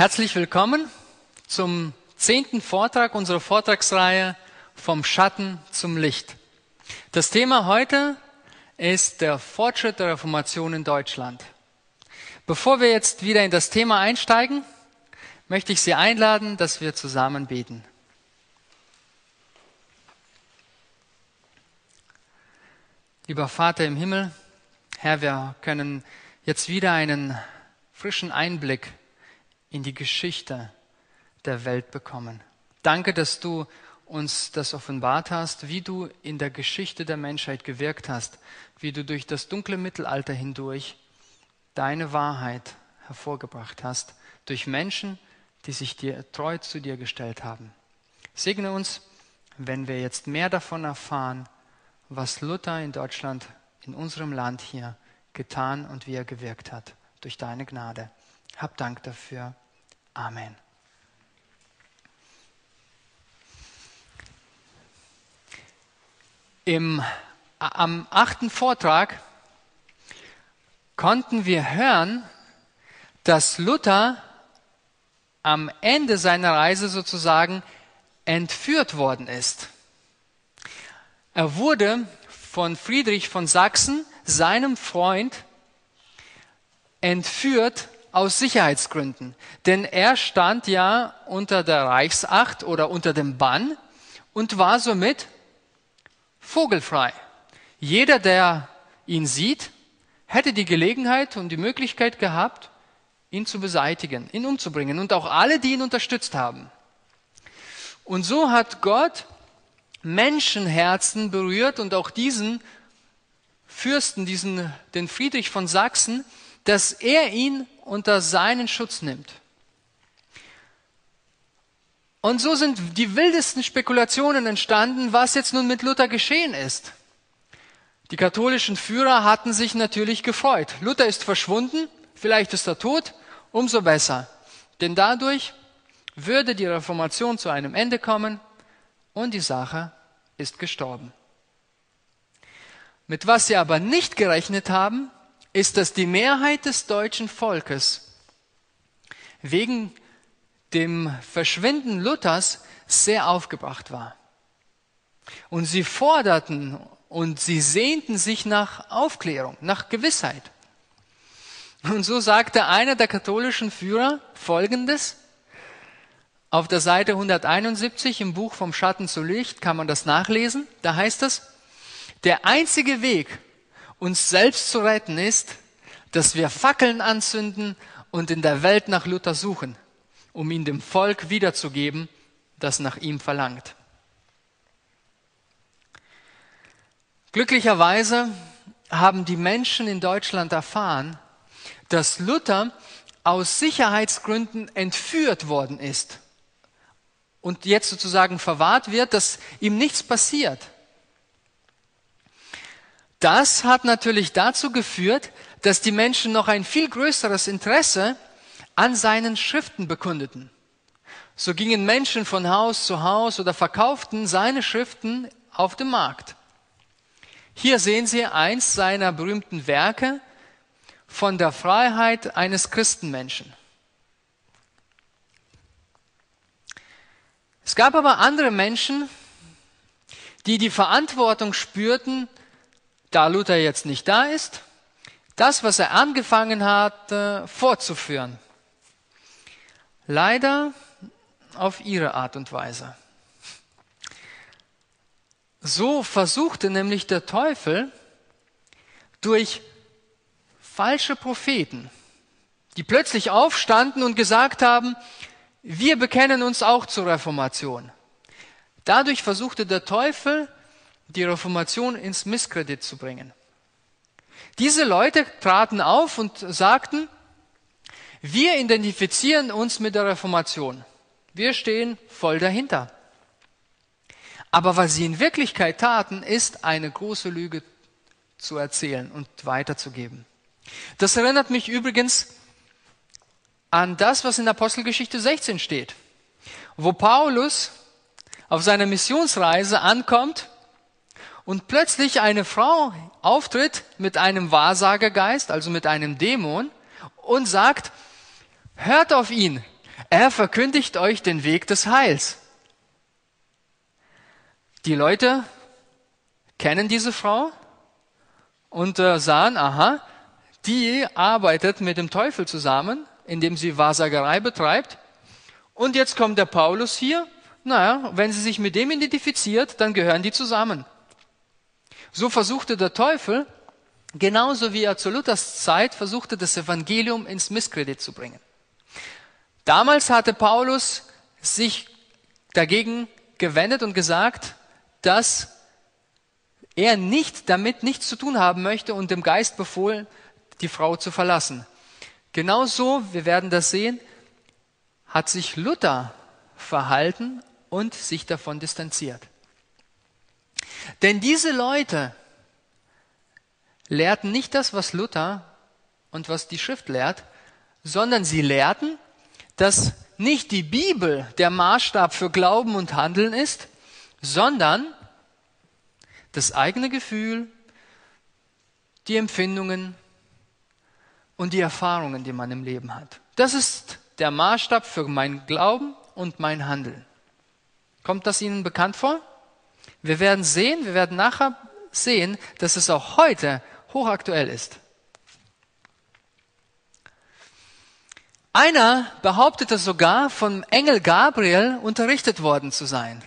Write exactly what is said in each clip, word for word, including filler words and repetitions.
Herzlich willkommen zum zehnten Vortrag unserer Vortragsreihe Vom Schatten zum Licht. Das Thema heute ist der Fortschritt der Reformation in Deutschland. Bevor wir jetzt wieder in das Thema einsteigen, möchte ich Sie einladen, dass wir zusammen beten. Lieber Vater im Himmel, Herr, wir können jetzt wieder einen frischen Einblick in die Geschichte der Welt bekommen. Danke, dass du uns das offenbart hast, wie du in der Geschichte der Menschheit gewirkt hast, wie du durch das dunkle Mittelalter hindurch deine Wahrheit hervorgebracht hast, durch Menschen, die sich dir treu zu dir gestellt haben. Segne uns, wenn wir jetzt mehr davon erfahren, was Luther in Deutschland, in unserem Land hier getan und wie er gewirkt hat, durch deine Gnade. Hab Dank dafür. Amen. Im, am achten Vortrag konnten wir hören, dass Luther am Ende seiner Reise sozusagen entführt worden ist. Er wurde von Friedrich von Sachsen, seinem Freund, entführt aus Sicherheitsgründen. Denn er stand ja unter der Reichsacht oder unter dem Bann und war somit vogelfrei. Jeder, der ihn sieht, hätte die Gelegenheit und die Möglichkeit gehabt, ihn zu beseitigen, ihn umzubringen. Und auch alle, die ihn unterstützt haben. Und so hat Gott Menschenherzen berührt und auch diesen Fürsten, diesen, den Friedrich von Sachsen, dass er ihn unter seinen Schutz nimmt. Und so sind die wildesten Spekulationen entstanden, was jetzt nun mit Luther geschehen ist. Die katholischen Führer hatten sich natürlich gefreut. Luther ist verschwunden, vielleicht ist er tot, umso besser. Denn dadurch würde die Reformation zu einem Ende kommen und die Sache ist gestorben. Mit was sie aber nicht gerechnet haben, ist, dass die Mehrheit des deutschen Volkes wegen dem Verschwinden Luthers sehr aufgebracht war. Und sie forderten und sie sehnten sich nach Aufklärung, nach Gewissheit. Und so sagte einer der katholischen Führer Folgendes: Auf der Seite hunderteinundsiebzig im Buch Vom Schatten zu Licht kann man das nachlesen. Da heißt es: Der einzige Weg, uns selbst zu retten, ist, dass wir Fackeln anzünden und in der Welt nach Luther suchen, um ihn dem Volk wiederzugeben, das nach ihm verlangt. Glücklicherweise haben die Menschen in Deutschland erfahren, dass Luther aus Sicherheitsgründen entführt worden ist und jetzt sozusagen verwahrt wird, dass ihm nichts passiert. Das hat natürlich dazu geführt, dass die Menschen noch ein viel größeres Interesse an seinen Schriften bekundeten. So gingen Menschen von Haus zu Haus oder verkauften seine Schriften auf dem Markt. Hier sehen Sie eins seiner berühmten Werke von der Freiheit eines Christenmenschen. Es gab aber andere Menschen, die die Verantwortung spürten, da Luther jetzt nicht da ist, das, was er angefangen hat, fortzuführen. Leider auf ihre Art und Weise. So versuchte nämlich der Teufel durch falsche Propheten, die plötzlich aufstanden und gesagt haben, wir bekennen uns auch zur Reformation. Dadurch versuchte der Teufel, die Reformation ins Misskredit zu bringen. Diese Leute traten auf und sagten, wir identifizieren uns mit der Reformation. Wir stehen voll dahinter. Aber was sie in Wirklichkeit taten, ist eine große Lüge zu erzählen und weiterzugeben. Das erinnert mich übrigens an das, was in Apostelgeschichte sechzehn steht, wo Paulus auf seiner Missionsreise ankommt und plötzlich eine Frau auftritt mit einem Wahrsagergeist, also mit einem Dämon, und sagt, hört auf ihn, Er verkündigt euch den Weg des Heils. Die Leute kennen diese Frau und äh, sahen, aha, die arbeitet mit dem Teufel zusammen, indem sie Wahrsagerei betreibt. Und jetzt kommt der Paulus hier. Naja, wenn sie sich mit dem identifiziert, dann gehören die zusammen. So versuchte der Teufel, genauso wie er zu Luthers Zeit versuchte, das Evangelium ins Misskredit zu bringen. Damals hatte Paulus sich dagegen gewendet und gesagt, dass er nicht damit nichts zu tun haben möchte und dem Geist befohlen, die Frau zu verlassen. Genauso, wir werden das sehen, hat sich Luther verhalten und sich davon distanziert. Denn diese Leute lehrten nicht das, was Luther und was die Schrift lehrt, sondern sie lehrten, dass nicht die Bibel der Maßstab für Glauben und Handeln ist, sondern das eigene Gefühl, die Empfindungen und die Erfahrungen, die man im Leben hat. Das ist der Maßstab für mein Glauben und mein Handeln. Kommt das Ihnen bekannt vor? Wir werden sehen, wir werden nachher sehen, dass es auch heute hochaktuell ist. Einer behauptete sogar, vom Engel Gabriel unterrichtet worden zu sein.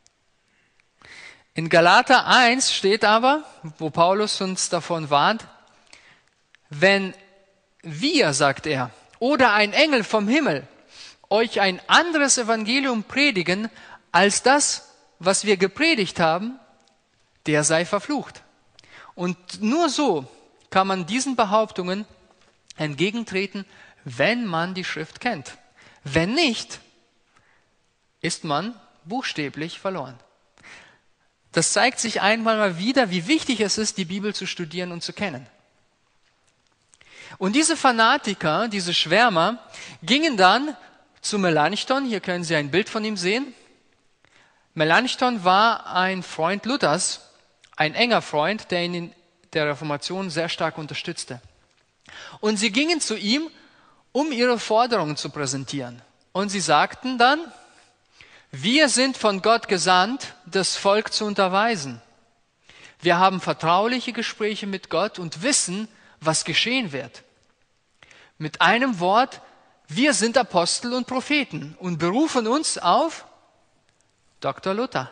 In Galater eins steht aber, wo Paulus uns davon warnt, wenn wir, sagt er, oder ein Engel vom Himmel euch ein anderes Evangelium predigen als das, was wir gepredigt haben, der sei verflucht. Und nur so kann man diesen Behauptungen entgegentreten, wenn man die Schrift kennt. Wenn nicht, ist man buchstäblich verloren. Das zeigt sich einmal mal wieder, wie wichtig es ist, die Bibel zu studieren und zu kennen. Und diese Fanatiker, diese Schwärmer, gingen dann zu Melanchthon. Hier können Sie ein Bild von ihm sehen. Melanchthon war ein Freund Luthers, ein enger Freund, der ihn in der Reformation sehr stark unterstützte. Und sie gingen zu ihm, um ihre Forderungen zu präsentieren. Und sie sagten dann, wir sind von Gott gesandt, das Volk zu unterweisen. Wir haben vertrauliche Gespräche mit Gott und wissen, was geschehen wird. Mit einem Wort, wir sind Apostel und Propheten und berufen uns auf Doktor Luther.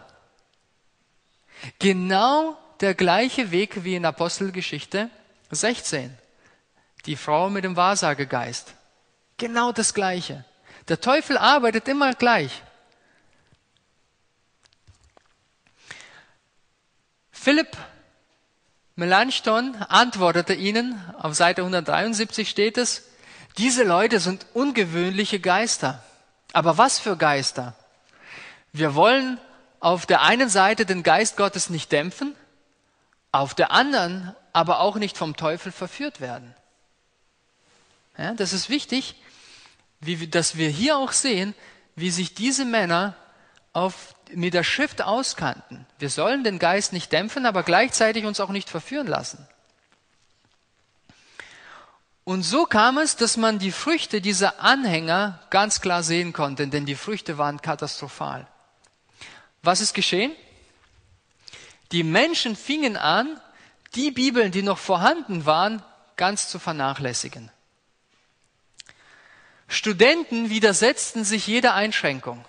Genau der gleiche Weg wie in Apostelgeschichte sechzehn. Die Frau mit dem Wahrsagegeist. Genau das Gleiche. Der Teufel arbeitet immer gleich. Philipp Melanchthon antwortete ihnen, auf Seite hundertdreiundsiebzig steht es, diese Leute sind ungewöhnliche Geister. Aber was für Geister? Wir wollen auf der einen Seite den Geist Gottes nicht dämpfen, auf der anderen aber auch nicht vom Teufel verführt werden. Ja, das ist wichtig, wie, dass wir hier auch sehen, wie sich diese Männer auf, mit der Schrift auskannten. Wir sollen den Geist nicht dämpfen, aber gleichzeitig uns auch nicht verführen lassen. Und so kam es, dass man die Früchte dieser Anhänger ganz klar sehen konnte, denn die Früchte waren katastrophal. Was ist geschehen? Die Menschen fingen an, die Bibeln, die noch vorhanden waren, ganz zu vernachlässigen. Studenten widersetzten sich jeder Einschränkung.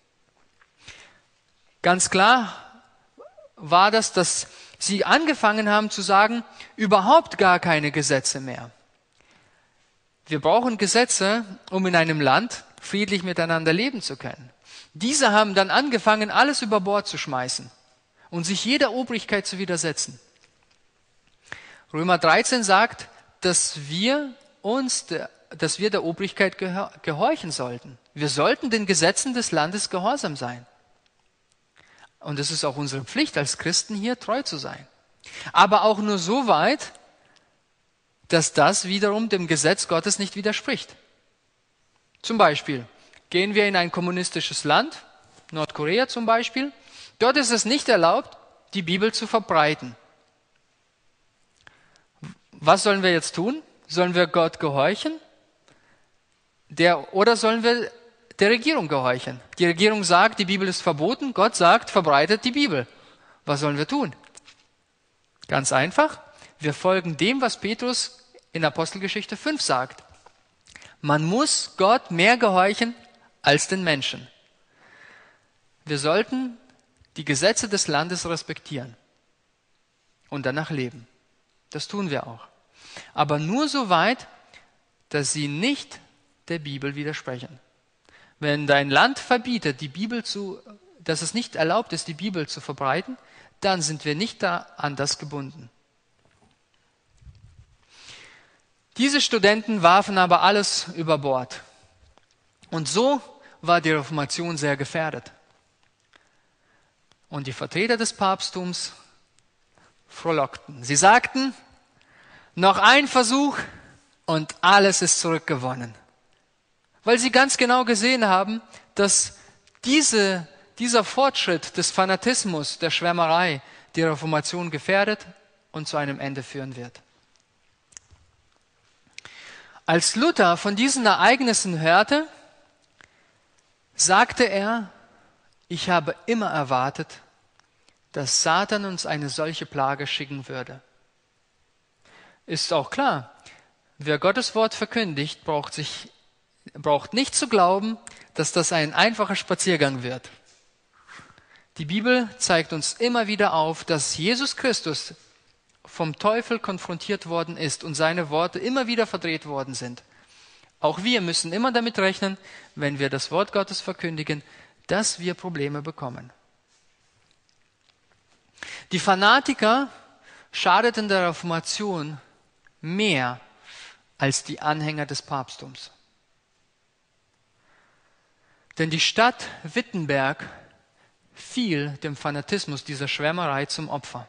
Ganz klar war das, dass sie angefangen haben zu sagen, überhaupt gar keine Gesetze mehr. Wir brauchen Gesetze, um in einem Land friedlich miteinander leben zu können. Diese haben dann angefangen, alles über Bord zu schmeißen und sich jeder Obrigkeit zu widersetzen. Römer dreizehn sagt, dass wir uns, dass wir der Obrigkeit gehorchen sollten. Wir sollten den Gesetzen des Landes gehorsam sein. Und es ist auch unsere Pflicht als Christen hier treu zu sein. Aber auch nur so weit, dass das wiederum dem Gesetz Gottes nicht widerspricht. Zum Beispiel gehen wir in ein kommunistisches Land, Nordkorea zum Beispiel. Dort ist es nicht erlaubt, die Bibel zu verbreiten. Was sollen wir jetzt tun? Sollen wir Gott gehorchen? Der, oder sollen wir der Regierung gehorchen. Die Regierung sagt, die Bibel ist verboten. Gott sagt, verbreitet die Bibel. Was sollen wir tun? Ganz einfach. Wir folgen dem, was Petrus in Apostelgeschichte fünf sagt. Man muss Gott mehr gehorchen als den Menschen. Wir sollten die Gesetze des Landes respektieren und danach leben. Das tun wir auch. Aber nur so weit, dass sie nicht der Bibel widersprechen. Wenn dein Land verbietet, die Bibel zu, dass es nicht erlaubt ist, die Bibel zu verbreiten, dann sind wir nicht da an das gebunden. Diese Studenten warfen aber alles über Bord. Und so war die Reformation sehr gefährdet. Und die Vertreter des Papsttums frohlockten. Sie sagten, noch ein Versuch und alles ist zurückgewonnen. Weil sie ganz genau gesehen haben, dass diese, dieser Fortschritt des Fanatismus, der Schwärmerei, die Reformation gefährdet und zu einem Ende führen wird. Als Luther von diesen Ereignissen hörte, sagte er, ich habe immer erwartet, dass Satan uns eine solche Plage schicken würde. Ist auch klar, wer Gottes Wort verkündigt, braucht, sich, braucht nicht zu glauben, dass das ein einfacher Spaziergang wird. Die Bibel zeigt uns immer wieder auf, dass Jesus Christus vom Teufel konfrontiert worden ist und seine Worte immer wieder verdreht worden sind. Auch wir müssen immer damit rechnen, wenn wir das Wort Gottes verkündigen, dass wir Probleme bekommen. Die Fanatiker schadeten der Reformation mehr als die Anhänger des Papsttums. Denn die Stadt Wittenberg fiel dem Fanatismus dieser Schwärmerei zum Opfer.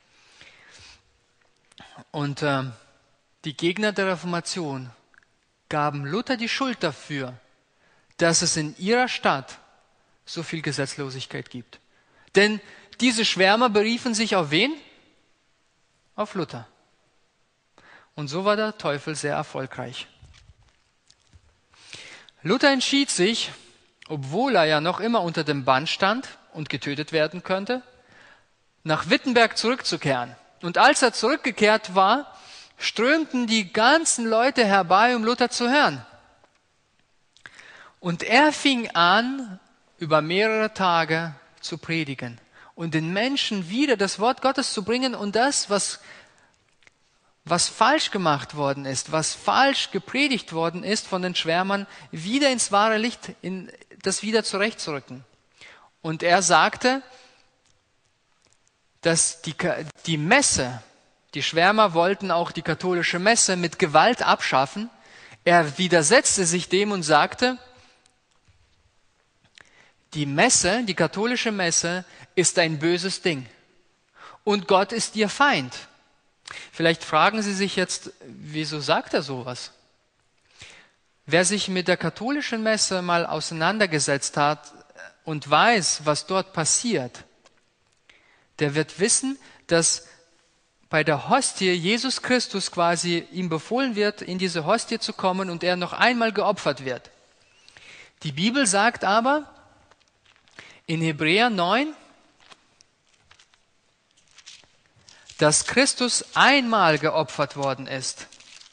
Und äh, die Gegner der Reformation gaben Luther die Schuld dafür, dass es in ihrer Stadt so viel Gesetzlosigkeit gibt. Denn diese Schwärmer beriefen sich auf wen? Auf Luther. Und so war der Teufel sehr erfolgreich. Luther entschied sich, obwohl er ja noch immer unter dem Bann stand und getötet werden könnte, nach Wittenberg zurückzukehren. Und als er zurückgekehrt war, strömten die ganzen Leute herbei, um Luther zu hören. Und er fing an, über mehrere Tage zu predigen und den Menschen wieder das Wort Gottes zu bringen und das, was, was falsch gemacht worden ist, was falsch gepredigt worden ist von den Schwärmern, wieder ins wahre Licht, in das wieder zurechtzurücken. Und er sagte, dass die, die Messe, die Schwärmer wollten auch die katholische Messe mit Gewalt abschaffen. Er widersetzte sich dem und sagte, die Messe, die katholische Messe, ist ein böses Ding. Und Gott ist ihr Feind. Vielleicht fragen Sie sich jetzt, wieso sagt er sowas? Wer sich mit der katholischen Messe mal auseinandergesetzt hat und weiß, was dort passiert, der wird wissen, dass bei der Hostie Jesus Christus quasi ihm befohlen wird, in diese Hostie zu kommen und er noch einmal geopfert wird. Die Bibel sagt aber in Hebräer neun, dass Christus einmal geopfert worden ist.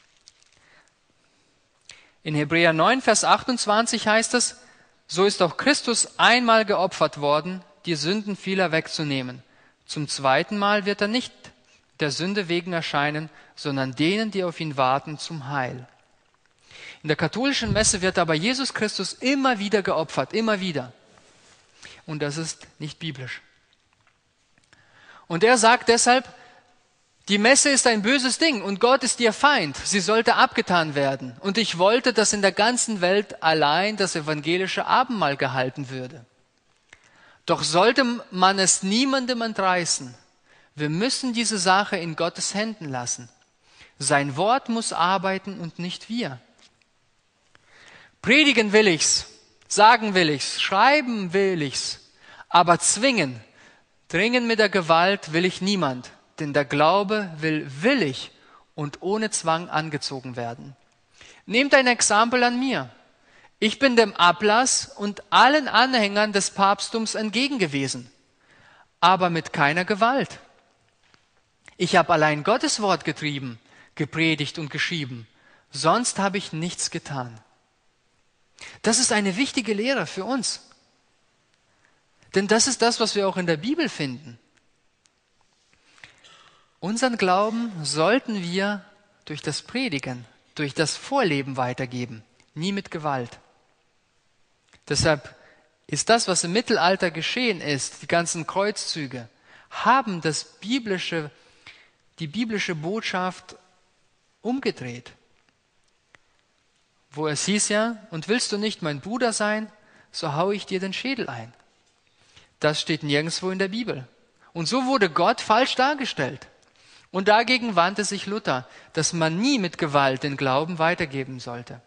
In Hebräer neun, Vers achtundzwanzig heißt es, so ist auch Christus einmal geopfert worden, die Sünden vieler wegzunehmen. Zum zweiten Mal wird er nicht der Sünde wegen erscheinen, sondern denen, die auf ihn warten, zum Heil. In der katholischen Messe wird aber Jesus Christus immer wieder geopfert, immer wieder. Und das ist nicht biblisch. Und er sagt deshalb, die Messe ist ein böses Ding und Gott ist ihr Feind. Sie sollte abgetan werden. Und ich wollte, dass in der ganzen Welt allein das evangelische Abendmahl gehalten würde. Doch sollte man es niemandem entreißen. Wir müssen diese Sache in Gottes Händen lassen. Sein Wort muss arbeiten und nicht wir. Predigen will ich's, sagen will ich's, schreiben will ich's, aber zwingen, dringen mit der Gewalt will ich niemand, denn der Glaube will willig und ohne Zwang angezogen werden. Nehmt ein Exempel an mir. Ich bin dem Ablass und allen Anhängern des Papsttums entgegen gewesen, aber mit keiner Gewalt. Ich habe allein Gottes Wort getrieben, gepredigt und geschrieben. Sonst habe ich nichts getan. Das ist eine wichtige Lehre für uns. Denn das ist das, was wir auch in der Bibel finden. Unseren Glauben sollten wir durch das Predigen, durch das Vorleben weitergeben, nie mit Gewalt. Deshalb ist das, was im Mittelalter geschehen ist, die ganzen Kreuzzüge, haben das biblische, die biblische Botschaft umgedreht. Wo es hieß ja, und willst du nicht mein Bruder sein, so hau ich dir den Schädel ein. Das steht nirgendwo in der Bibel. Und so wurde Gott falsch dargestellt. Und dagegen wandte sich Luther, dass man nie mit Gewalt den Glauben weitergeben sollte.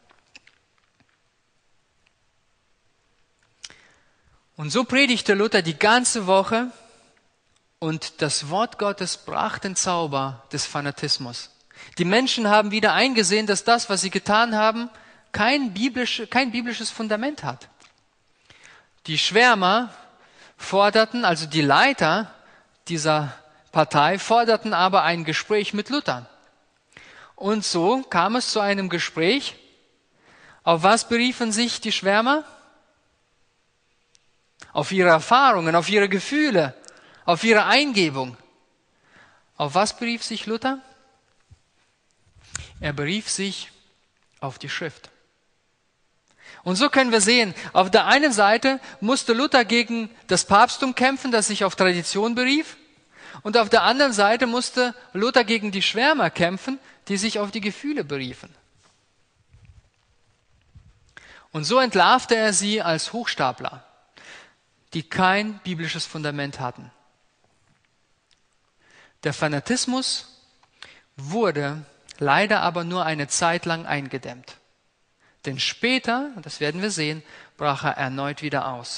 Und so predigte Luther die ganze Woche und das Wort Gottes brach den Zauber des Fanatismus. Die Menschen haben wieder eingesehen, dass das, was sie getan haben, kein, biblisch, kein biblisches Fundament hat. Die Schwärmer forderten, also die Leiter dieser Partei, forderten aber ein Gespräch mit Luther. Und so kam es zu einem Gespräch. Auf was beriefen sich die Schwärmer? Auf ihre Erfahrungen, auf ihre Gefühle, auf ihre Eingebung. Auf was berief sich Luther? Er berief sich auf die Schrift. Und so können wir sehen, auf der einen Seite musste Luther gegen das Papsttum kämpfen, das sich auf Tradition berief, und auf der anderen Seite musste Luther gegen die Schwärmer kämpfen, die sich auf die Gefühle beriefen. Und so entlarvte er sie als Hochstapler, die kein biblisches Fundament hatten. Der Fanatismus wurde leider aber nur eine Zeit lang eingedämmt. Denn später, und das werden wir sehen, brach er erneut wieder aus.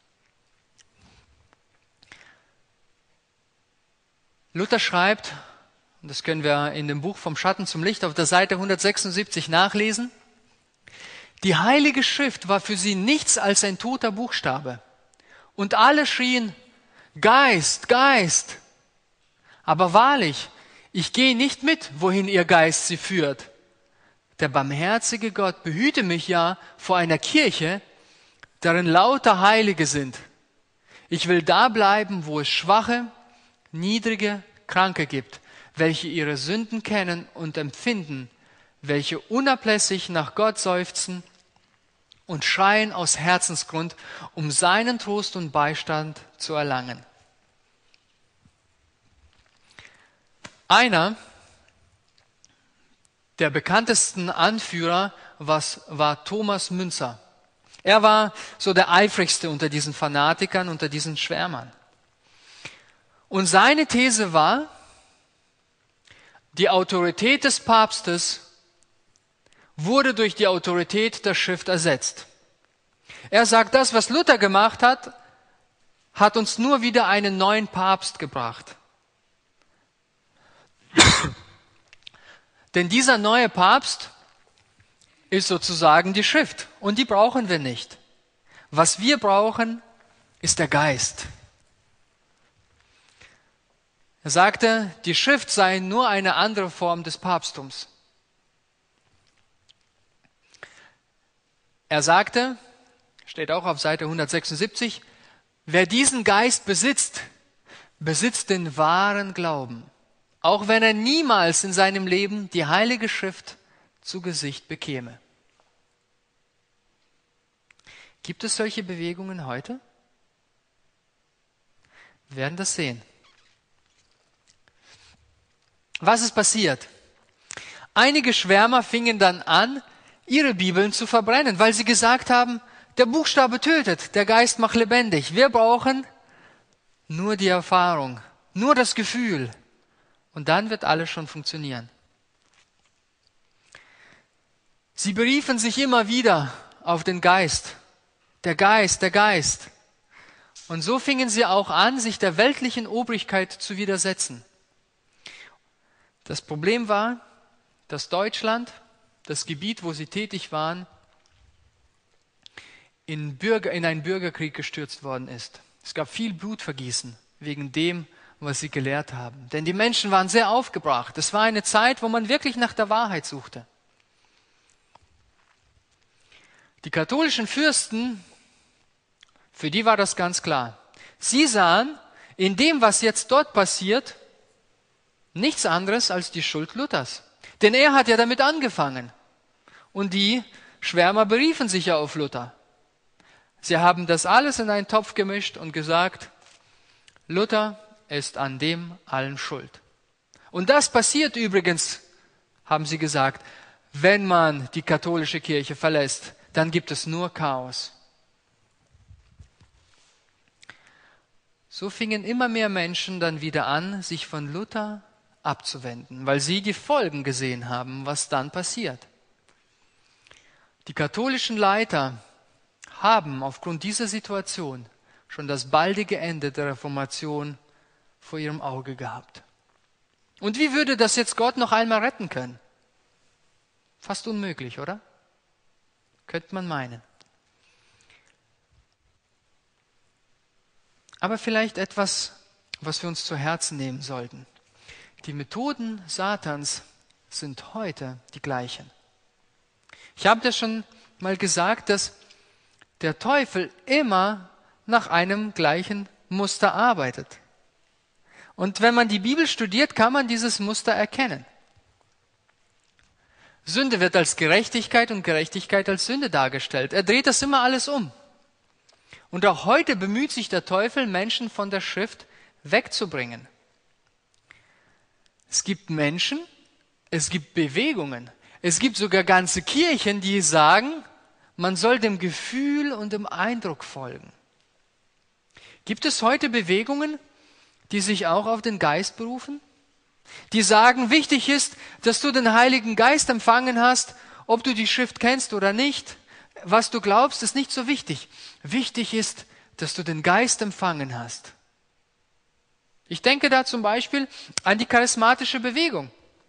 Luther schreibt, und das können wir in dem Buch Vom Schatten zum Licht auf der Seite hundertsechsundsiebzig nachlesen, die Heilige Schrift war für sie nichts als ein toter Buchstabe. Und alle schrien, Geist, Geist. Aber wahrlich, ich gehe nicht mit, wohin ihr Geist sie führt. Der barmherzige Gott behüte mich ja vor einer Kirche, darin lauter Heilige sind. Ich will da bleiben, wo es Schwache, Niedrige, Kranke gibt, welche ihre Sünden kennen und empfinden, welche unablässig nach Gott seufzen und schreien aus Herzensgrund, um seinen Trost und Beistand zu erlangen. Einer der bekanntesten Anführer was, war Thomas Müntzer. Er war so der eifrigste unter diesen Fanatikern, unter diesen Schwärmern. Und seine These war, die Autorität des Papstes wurde durch die Autorität der Schrift ersetzt. Er sagt, das, was Luther gemacht hat, hat uns nur wieder einen neuen Papst gebracht. Denn dieser neue Papst ist sozusagen die Schrift und die brauchen wir nicht. Was wir brauchen, ist der Geist. Er sagte, die Schrift sei nur eine andere Form des Papsttums. Er sagte, steht auch auf Seite hundertsechsundsiebzig, wer diesen Geist besitzt, besitzt den wahren Glauben, auch wenn er niemals in seinem Leben die Heilige Schrift zu Gesicht bekäme. Gibt es solche Bewegungen heute? Wir werden das sehen. Was ist passiert? Einige Schwärmer fingen dann an, ihre Bibeln zu verbrennen, weil sie gesagt haben, der Buchstabe tötet, der Geist macht lebendig. Wir brauchen nur die Erfahrung, nur das Gefühl. Und dann wird alles schon funktionieren. Sie beriefen sich immer wieder auf den Geist. Der Geist, der Geist. Und so fingen sie auch an, sich der weltlichen Obrigkeit zu widersetzen. Das Problem war, dass Deutschland, das Gebiet, wo sie tätig waren, in, Bürger, in einen Bürgerkrieg gestürzt worden ist. Es gab viel Blutvergießen wegen dem, was sie gelehrt haben. Denn die Menschen waren sehr aufgebracht. Es war eine Zeit, wo man wirklich nach der Wahrheit suchte. Die katholischen Fürsten, für die war das ganz klar. Sie sahen in dem, was jetzt dort passiert, nichts anderes als die Schuld Luthers. Denn er hat ja damit angefangen. Und die Schwärmer beriefen sich ja auf Luther. Sie haben das alles in einen Topf gemischt und gesagt, Luther ist an dem allen schuld. Und das passiert übrigens, haben sie gesagt, wenn man die katholische Kirche verlässt, dann gibt es nur Chaos. So fingen immer mehr Menschen dann wieder an, sich von Luther abzuwenden, weil sie die Folgen gesehen haben, was dann passiert. Die katholischen Leiter haben aufgrund dieser Situation schon das baldige Ende der Reformation vor ihrem Auge gehabt. Und wie würde das jetzt Gott noch einmal retten können? Fast unmöglich, oder? Könnte man meinen. Aber vielleicht etwas, was wir uns zu Herzen nehmen sollten. Die Methoden Satans sind heute die gleichen. Ich habe das schon mal gesagt, dass der Teufel immer nach einem gleichen Muster arbeitet. Und wenn man die Bibel studiert, kann man dieses Muster erkennen. Sünde wird als Gerechtigkeit und Gerechtigkeit als Sünde dargestellt. Er dreht das immer alles um. Und auch heute bemüht sich der Teufel, Menschen von der Schrift wegzubringen. Es gibt Menschen, es gibt Bewegungen, es gibt sogar ganze Kirchen, die sagen, man soll dem Gefühl und dem Eindruck folgen. Gibt es heute Bewegungen, die sich auch auf den Geist berufen? Die sagen, wichtig ist, dass du den Heiligen Geist empfangen hast, ob du die Schrift kennst oder nicht. Was du glaubst, ist nicht so wichtig. Wichtig ist, dass du den Geist empfangen hast. Ich denke da zum Beispiel an die charismatische Bewegung,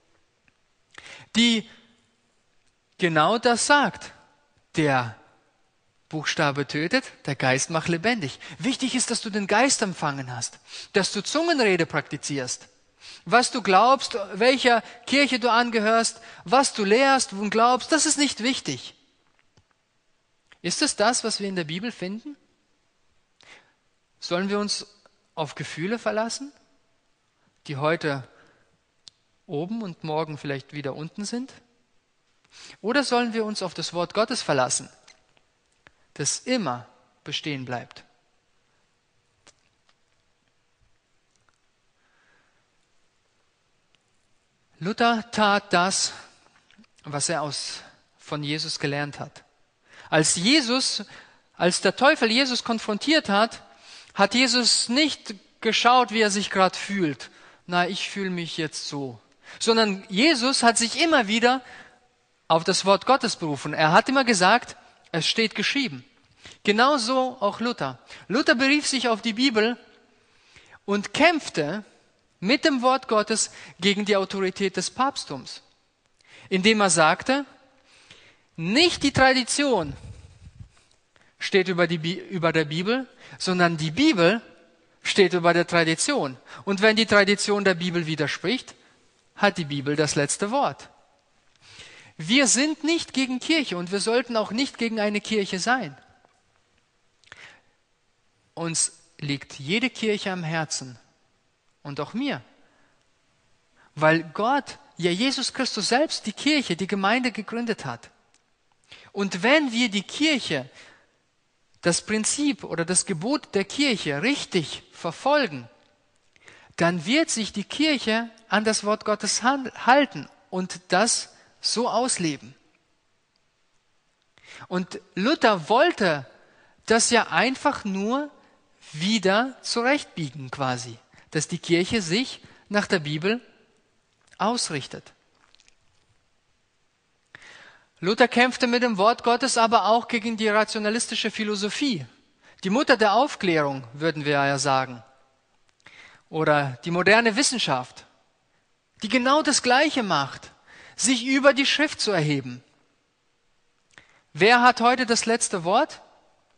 die genau das sagt. Der Buchstabe tötet, der Geist macht lebendig. Wichtig ist, dass du den Geist empfangen hast, dass du Zungenrede praktizierst. Was du glaubst, welcher Kirche du angehörst, was du lehrst und glaubst, das ist nicht wichtig. Ist es das, was wir in der Bibel finden? Sollen wir uns auf Gefühle verlassen, die heute oben und morgen vielleicht wieder unten sind? Oder sollen wir uns auf das Wort Gottes verlassen, das immer bestehen bleibt? Luther tat das, was er aus, von Jesus gelernt hat. Als Jesus, als der Teufel Jesus konfrontiert hat, hat Jesus nicht geschaut, wie er sich gerade fühlt. Na, ich fühle mich jetzt so. Sondern Jesus hat sich immer wieder auf das Wort Gottes berufen. Er hat immer gesagt, es steht geschrieben. Genauso auch Luther. Luther berief sich auf die Bibel und kämpfte mit dem Wort Gottes gegen die Autorität des Papsttums, indem er sagte, nicht die Tradition steht über, die, über der Bibel, sondern die Bibel steht über der Tradition. Und wenn die Tradition der Bibel widerspricht, hat die Bibel das letzte Wort. Wir sind nicht gegen Kirche und wir sollten auch nicht gegen eine Kirche sein. Uns liegt jede Kirche am Herzen und auch mir, weil Gott, ja Jesus Christus selbst, die Kirche, die Gemeinde gegründet hat. Und wenn wir die Kirche, das Prinzip oder das Gebot der Kirche richtig verfolgen, dann wird sich die Kirche an das Wort Gottes halten und das so ausleben. Und Luther wollte das ja einfach nur wieder zurechtbiegen quasi, dass die Kirche sich nach der Bibel ausrichtet. Luther kämpfte mit dem Wort Gottes aber auch gegen die rationalistische Philosophie. Die Mutter der Aufklärung, würden wir ja sagen. Oder die moderne Wissenschaft, die genau das Gleiche macht, sich über die Schrift zu erheben. Wer hat heute das letzte Wort?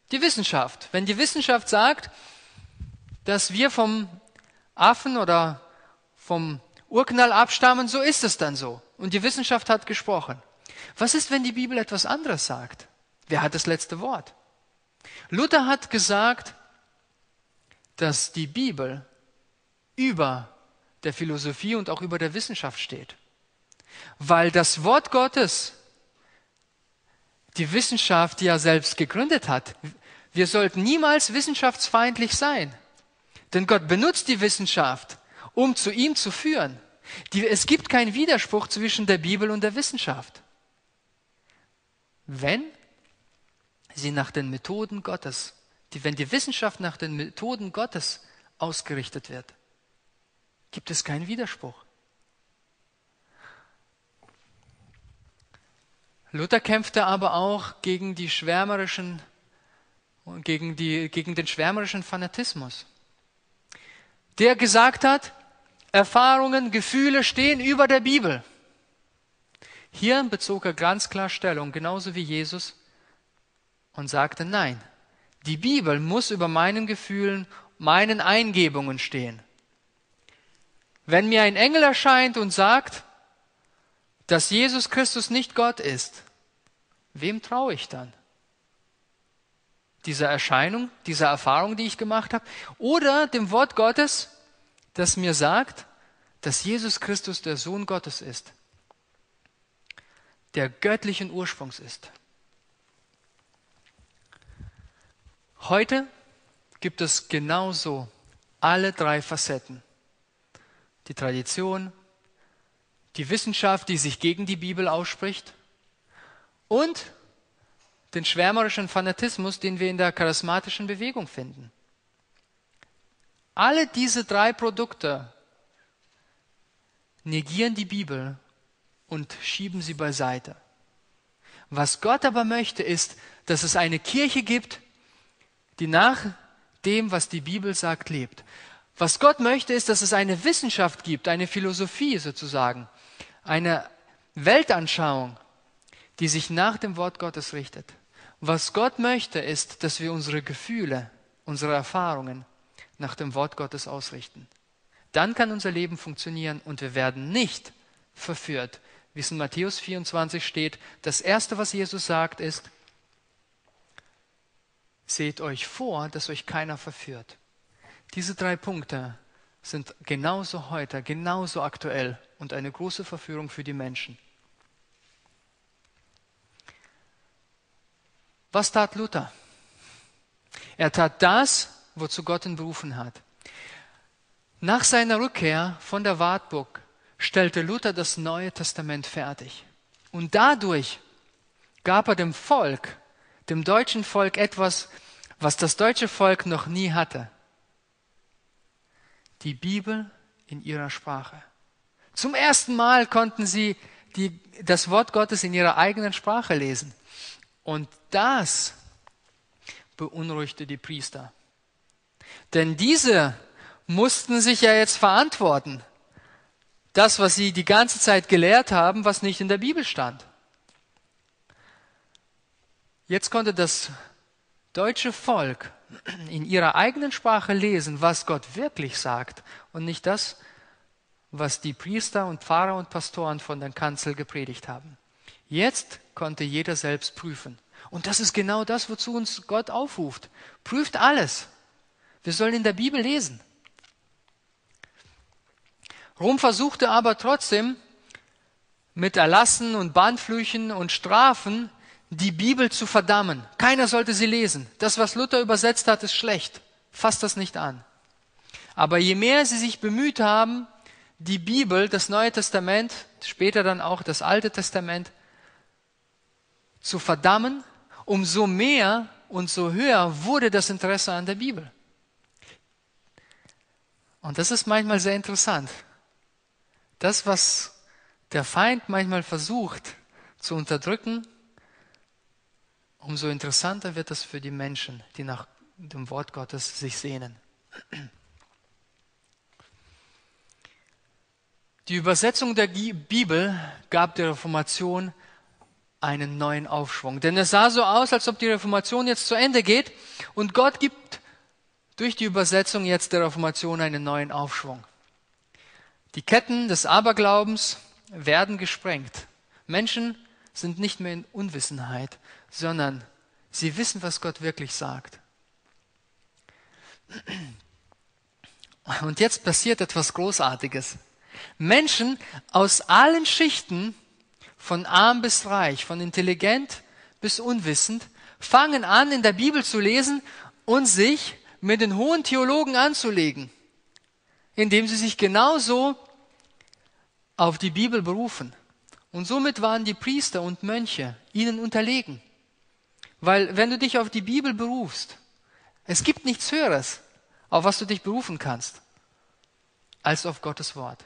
Die Wissenschaft. Wenn die Wissenschaft sagt, dass wir vom Affen oder vom Urknall abstammen, so ist es dann so. Und die Wissenschaft hat gesprochen. Was ist, wenn die Bibel etwas anderes sagt? Wer hat das letzte Wort? Luther hat gesagt, dass die Bibel über der Philosophie und auch über der Wissenschaft steht. Weil das Wort Gottes die Wissenschaft ja selbst gegründet hat. Wir sollten niemals wissenschaftsfeindlich sein. Denn Gott benutzt die Wissenschaft, um zu ihm zu führen. Die, es gibt keinen Widerspruch zwischen der Bibel und der Wissenschaft. Wenn sie nach den Methoden Gottes, die, wenn die Wissenschaft nach den Methoden Gottes ausgerichtet wird, gibt es keinen Widerspruch. Luther kämpfte aber auch gegen die schwärmerischen, gegen die, gegen den schwärmerischen Fanatismus, der gesagt hat, Erfahrungen, Gefühle stehen über der Bibel. Hier bezog er ganz klar Stellung, genauso wie Jesus, und sagte, nein, die Bibel muss über meinen Gefühlen, meinen Eingebungen stehen. Wenn mir ein Engel erscheint und sagt, dass Jesus Christus nicht Gott ist, wem traue ich dann? Dieser Erscheinung, dieser Erfahrung, die ich gemacht habe, oder dem Wort Gottes, das mir sagt, dass Jesus Christus der Sohn Gottes ist, der göttlichen Ursprungs ist. Heute gibt es genauso alle drei Facetten. Die Tradition, die Wissenschaft, die sich gegen die Bibel ausspricht, und den schwärmerischen Fanatismus, den wir in der charismatischen Bewegung finden. Alle diese drei Produkte negieren die Bibel und schieben sie beiseite. Was Gott aber möchte, ist, dass es eine Kirche gibt, die nach dem, was die Bibel sagt, lebt. Was Gott möchte, ist, dass es eine Wissenschaft gibt, eine Philosophie sozusagen, eine Weltanschauung, die sich nach dem Wort Gottes richtet. Was Gott möchte, ist, dass wir unsere Gefühle, unsere Erfahrungen nach dem Wort Gottes ausrichten. Dann kann unser Leben funktionieren und wir werden nicht verführt. Wie es in Matthäus vierundzwanzig steht, das Erste, was Jesus sagt, ist, seht euch vor, dass euch keiner verführt. Diese drei Punkte sind genauso heute, genauso aktuell und eine große Verführung für die Menschen. Was tat Luther? Er tat das, wozu Gott ihn berufen hat. Nach seiner Rückkehr von der Wartburg stellte Luther das Neue Testament fertig. Und dadurch gab er dem Volk, dem deutschen Volk etwas, was das deutsche Volk noch nie hatte. Die Bibel in ihrer Sprache. Zum ersten Mal konnten sie die, das Wort Gottes in ihrer eigenen Sprache lesen. Und das beunruhigte die Priester. Denn diese mussten sich ja jetzt verantworten. Das, was sie die ganze Zeit gelehrt haben, was nicht in der Bibel stand. Jetzt konnte das deutsche Volk in ihrer eigenen Sprache lesen, was Gott wirklich sagt und nicht das, was die Priester und Pfarrer und Pastoren von der Kanzel gepredigt haben. Jetzt konnte jeder selbst prüfen. Und das ist genau das, wozu uns Gott aufruft. Prüft alles. Wir sollen in der Bibel lesen. Rom versuchte aber trotzdem mit Erlassen und Bannflüchen und Strafen die Bibel zu verdammen. Keiner sollte sie lesen. Das, was Luther übersetzt hat, ist schlecht. Fasst das nicht an. Aber je mehr sie sich bemüht haben, die Bibel, das Neue Testament, später dann auch das Alte Testament, zu verdammen, umso mehr und so höher wurde das Interesse an der Bibel. Und das ist manchmal sehr interessant. Das, was der Feind manchmal versucht zu unterdrücken, umso interessanter wird das für die Menschen, die nach dem Wort Gottes sich sehnen. Die Übersetzung der Bibel gab der Reformation einen neuen Aufschwung. Denn es sah so aus, als ob die Reformation jetzt zu Ende geht und Gott gibt durch die Übersetzung jetzt der Reformation einen neuen Aufschwung. Die Ketten des Aberglaubens werden gesprengt. Menschen sind nicht mehr in Unwissenheit, sondern sie wissen, was Gott wirklich sagt. Und jetzt passiert etwas Großartiges. Menschen aus allen Schichten, von arm bis reich, von intelligent bis unwissend, fangen an, in der Bibel zu lesen und sich mit den hohen Theologen anzulegen, indem sie sich genauso auf die Bibel berufen. Und somit waren die Priester und Mönche ihnen unterlegen. Weil wenn du dich auf die Bibel berufst, es gibt nichts Höheres, auf was du dich berufen kannst, als auf Gottes Wort.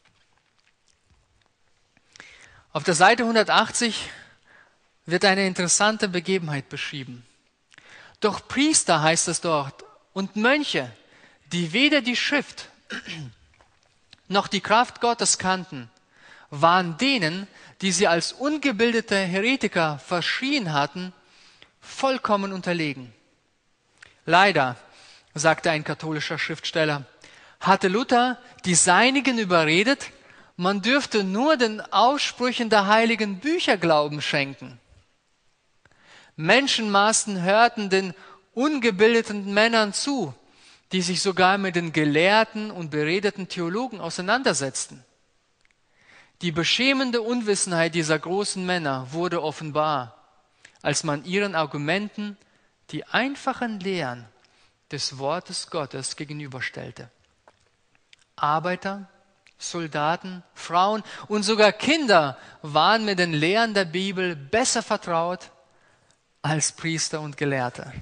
Auf der Seite hundertachtzig wird eine interessante Begebenheit beschrieben. Doch Priester, heißt es dort, und Mönche, die weder die Schrift noch die Kraft Gottes kannten, waren denen, die sie als ungebildete Heretiker verschrien hatten, vollkommen unterlegen. Leider, sagte ein katholischer Schriftsteller, hatte Luther die Seinigen überredet, man dürfte nur den Aussprüchen der heiligen Bücher Glauben schenken. Menschenmassen hörten den ungebildeten Männern zu, die sich sogar mit den gelehrten und beredeten Theologen auseinandersetzten. Die beschämende Unwissenheit dieser großen Männer wurde offenbar, als man ihren Argumenten die einfachen Lehren des Wortes Gottes gegenüberstellte. Arbeiter, Soldaten, Frauen und sogar Kinder waren mit den Lehren der Bibel besser vertraut als Priester und Gelehrte.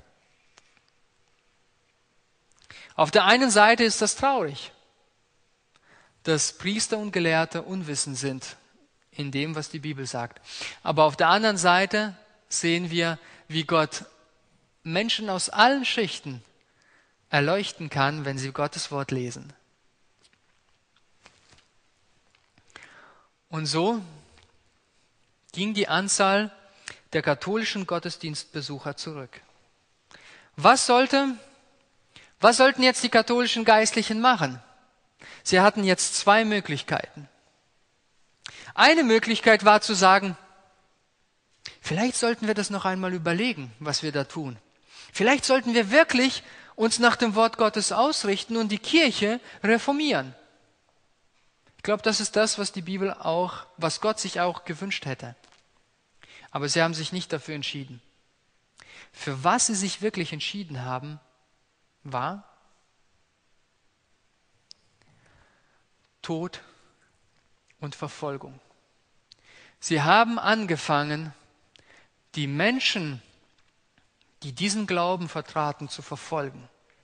Auf der einen Seite ist das traurig, dass Priester und Gelehrte unwissend sind in dem, was die Bibel sagt. Aber auf der anderen Seite sehen wir, wie Gott Menschen aus allen Schichten erleuchten kann, wenn sie Gottes Wort lesen. Und so ging die Anzahl der katholischen Gottesdienstbesucher zurück. Was sollte, was sollten jetzt die katholischen Geistlichen machen? Sie hatten jetzt zwei Möglichkeiten. Eine Möglichkeit war zu sagen, vielleicht sollten wir das noch einmal überlegen, was wir da tun. Vielleicht sollten wir wirklich uns nach dem Wort Gottes ausrichten und die Kirche reformieren. Ich glaube, das ist das, was die Bibel auch, was Gott sich auch gewünscht hätte. Aber sie haben sich nicht dafür entschieden. Für was sie sich wirklich entschieden haben, war Tod und Verfolgung. Sie haben angefangen, die Menschen, die diesen Glauben vertraten, zu verfolgen.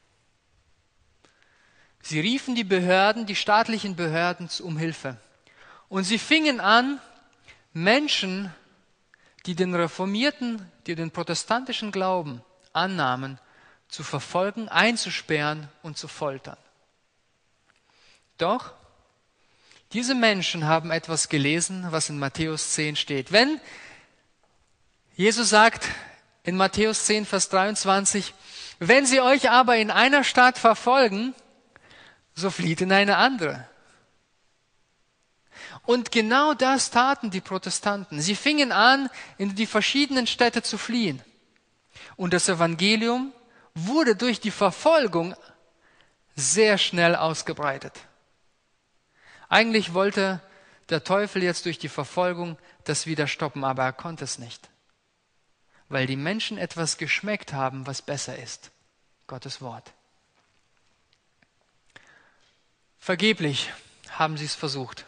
Sie riefen die Behörden, die staatlichen Behörden um Hilfe. Und sie fingen an, Menschen, die den reformierten, die den protestantischen Glauben annahmen, zu verfolgen, einzusperren und zu foltern. Doch diese Menschen haben etwas gelesen, was in Matthäus zehn steht. Wenn Jesus sagt in Matthäus zehn, Vers dreiundzwanzig, wenn sie euch aber in einer Stadt verfolgen, so flieht in eine andere. Und genau das taten die Protestanten. Sie fingen an, in die verschiedenen Städte zu fliehen. Und das Evangelium wurde durch die Verfolgung sehr schnell ausgebreitet. Eigentlich wollte der Teufel jetzt durch die Verfolgung das wieder stoppen, aber er konnte es nicht. Weil die Menschen etwas geschmeckt haben, was besser ist. Gottes Wort. Vergeblich haben sie es versucht,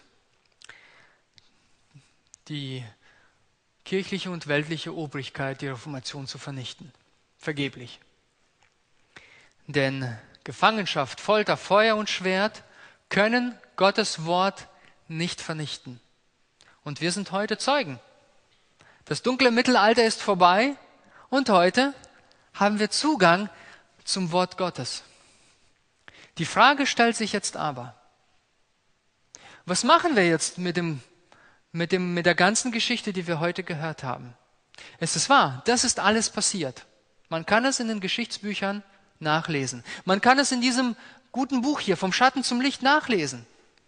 die kirchliche und weltliche Obrigkeit, die Reformation zu vernichten. Vergeblich. Denn Gefangenschaft, Folter, Feuer und Schwert können Gottes Wort nicht vernichten. Und wir sind heute Zeugen. Das dunkle Mittelalter ist vorbei und heute haben wir Zugang zum Wort Gottes. Die Frage stellt sich jetzt aber, was machen wir jetzt mit dem, mit, dem, mit der ganzen Geschichte, die wir heute gehört haben. Es ist wahr, das ist alles passiert. Man kann es in den Geschichtsbüchern nachlesen. Man kann es in diesem guten Buch hier, vom Schatten zum Licht, nachlesen.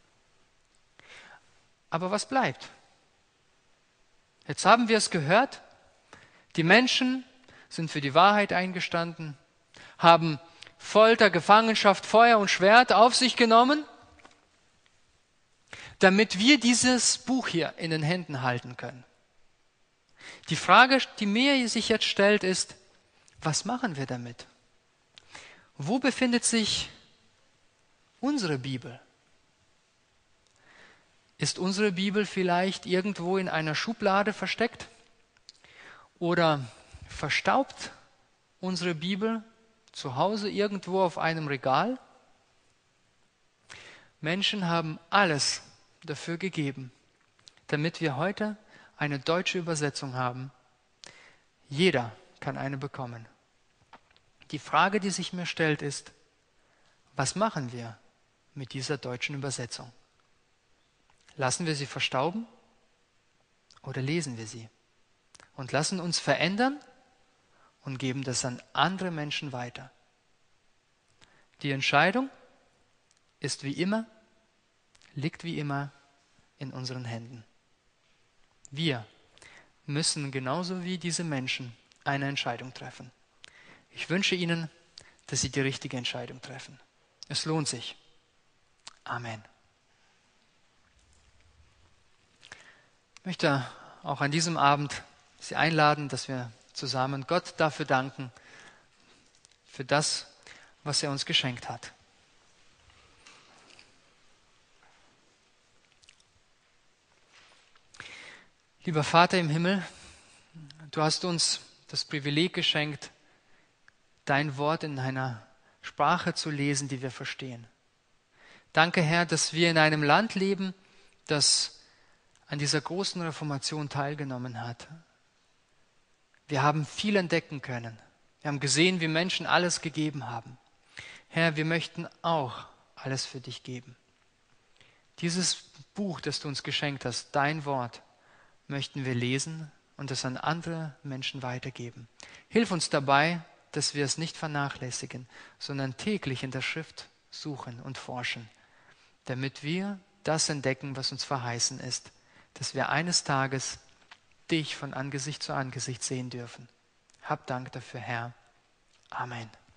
Aber was bleibt? Jetzt haben wir es gehört. Die Menschen sind für die Wahrheit eingestanden, haben Folter, Gefangenschaft, Feuer und Schwert auf sich genommen, damit wir dieses Buch hier in den Händen halten können. Die Frage, die mir sich jetzt stellt, ist, was machen wir damit? Wo befindet sich unsere Bibel? Ist unsere Bibel vielleicht irgendwo in einer Schublade versteckt? Oder verstaubt unsere Bibel zu Hause irgendwo auf einem Regal? Menschen haben alles dafür gegeben, damit wir heute eine deutsche Übersetzung haben. Jeder kann eine bekommen. Die Frage, die sich mir stellt, ist, was machen wir mit dieser deutschen Übersetzung? Lassen wir sie verstauben oder lesen wir sie und lassen uns verändern und geben das an andere Menschen weiter? Die Entscheidung ist wie immer, liegt wie immer in unseren Händen. Wir müssen genauso wie diese Menschen eine Entscheidung treffen. Ich wünsche Ihnen, dass Sie die richtige Entscheidung treffen. Es lohnt sich. Amen. Ich möchte auch an diesem Abend Sie einladen, dass wir zusammen Gott dafür danken, für das, was er uns geschenkt hat. Lieber Vater im Himmel, du hast uns das Privileg geschenkt, dein Wort in einer Sprache zu lesen, die wir verstehen. Danke, Herr, dass wir in einem Land leben, das an dieser großen Reformation teilgenommen hat. Wir haben viel entdecken können. Wir haben gesehen, wie Menschen alles gegeben haben. Herr, wir möchten auch alles für dich geben. Dieses Buch, das du uns geschenkt hast, dein Wort, möchten wir lesen und es an andere Menschen weitergeben. Hilf uns dabei, dass wir es nicht vernachlässigen, sondern täglich in der Schrift suchen und forschen, damit wir das entdecken, was uns verheißen ist, dass wir eines Tages dich von Angesicht zu Angesicht sehen dürfen. Hab Dank dafür, Herr. Amen.